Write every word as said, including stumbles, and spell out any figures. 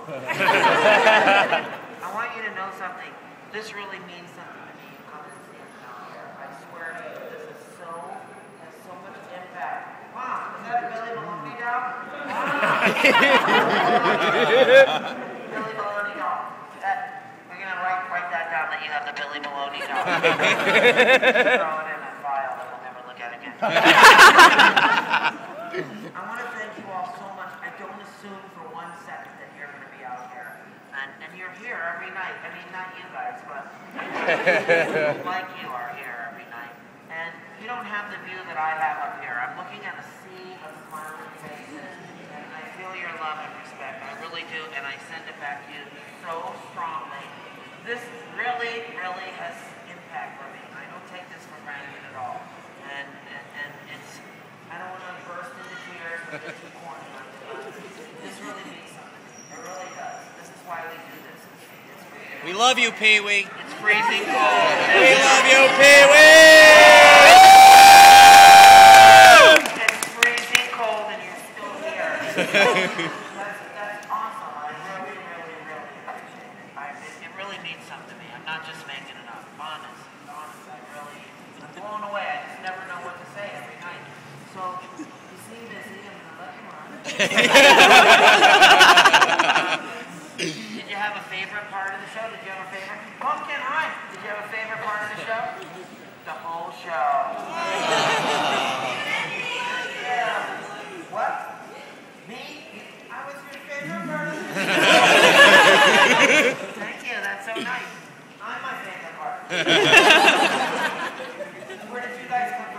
I want you to know something. This really means something to me. Come and see us down here. I swear to you, this is so, has so much impact. Mom, is that a Billy Maloney doll? Billy Maloney doll. That, we're going to write, write that down that you have the Billy Maloney doll. Throw it in a file that we'll never look at again. I want to thank you all so much. I don't assume for one second that you're going to be out here. And, and you're here every night. I mean, not you guys, but like you are here every night. And you don't have the view that I have up here. I'm looking at a sea of smiling faces. And I feel your love and respect. I really do. And I send it back to you so strongly. This really, really has impact for me. I don't take this for granted at all. And, and, and it's, I don't want to burst into tears or get too corny on it, but this really means something. It really does. This is why we do this. It's, it's really We love you, Pee-wee. It's freezing cold. We love you, Pee-wee! It's freezing cold and you're still here. that's, that's awesome. I really, really, really appreciate it. I, it. It really means something to me. I'm not just making it up. Honest. Honest. I really, I'm blown away. I just never know what to say every night. So, you seem busy. I'm going to let you run. Did you have a favorite part of the show? Did you have a favorite? Pumpkin, hi. Did you have a favorite part of the show? The whole show. Yeah. What? Me? I was your favorite part of the show. Thank you. That's so nice. I'm my favorite part. Where did you guys come from?